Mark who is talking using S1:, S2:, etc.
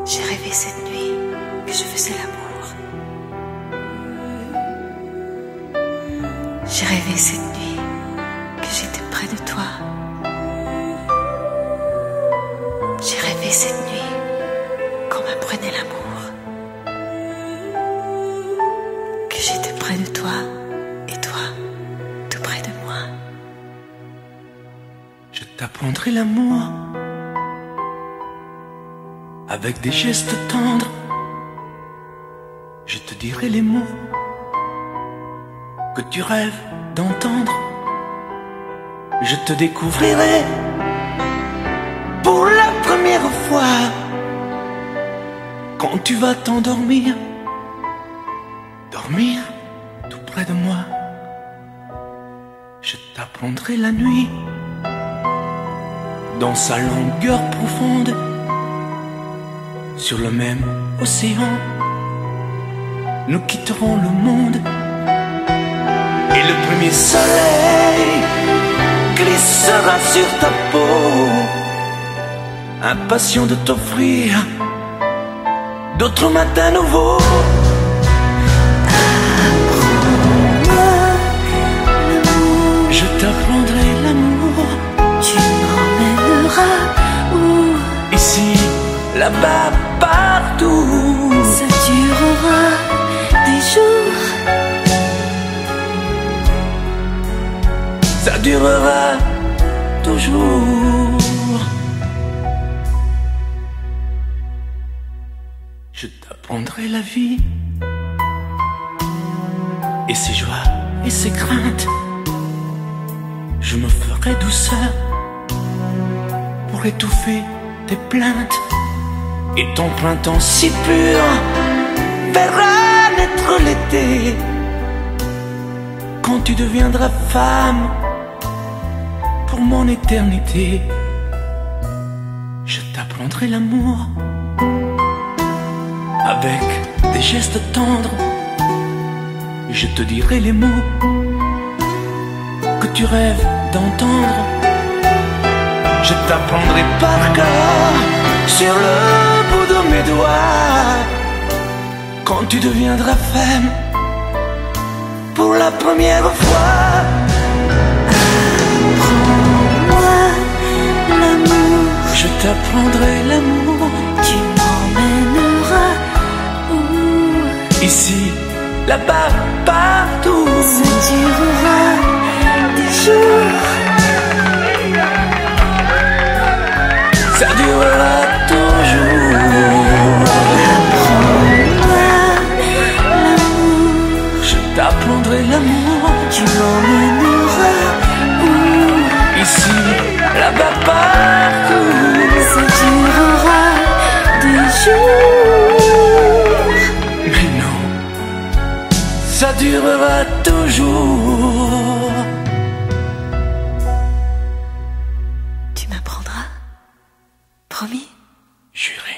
S1: J'ai rêvé cette nuit que je faisais l'amour. J'ai rêvé cette nuit que j'étais près de toi. J'ai rêvé cette nuit qu'on m'apprenait l'amour. Que j'étais près de toi et toi tout près de moi.
S2: Je t'apprendrai l'amour avec des gestes tendres. Je te dirai les mots que tu rêves d'entendre. Je te découvrirai pour la première fois quand tu vas t'endormir, dormir tout près de moi. Je t'apprendrai la nuit dans sa longueur profonde, sur le même océan. Nous quitterons le monde et le premier soleil glissera sur ta peau, impatient de t'offrir d'autres matins nouveaux. Je t'apprendrai l'amour.
S1: Tu m'emmèneras où?
S2: Ici, là-bas, partout.
S1: Ça durera des jours.
S2: Ça durera toujours. Je t'apprendrai la vie et ses joies et ses craintes. Je me ferai douceur pour étouffer tes plaintes. Et ton printemps si pur verra naître l'été, quand tu deviendras femme pour mon éternité. Je t'apprendrai l'amour avec des gestes tendres. Je te dirai les mots que tu rêves d'entendre. Je t'apprendrai par cœur sur le bout de mes doigts quand tu deviendras femme pour la première fois.
S1: Apprends-moi l'amour.
S2: Je t'apprendrai l'amour.
S1: Tu m'emmèneras où?
S2: Ici, là-bas, partout.
S1: Ça durera des jours.
S2: Ça durera toujours.
S1: Apprends-moi l'amour.
S2: Je t'apprendrai l'amour.
S1: Tu m'emmèneras où?
S2: Ici, là-bas, partout.
S1: Ça durera des jours.
S2: Mais non, ça durera toujours.
S1: Tu m'apprendras? Promis?
S2: Juré.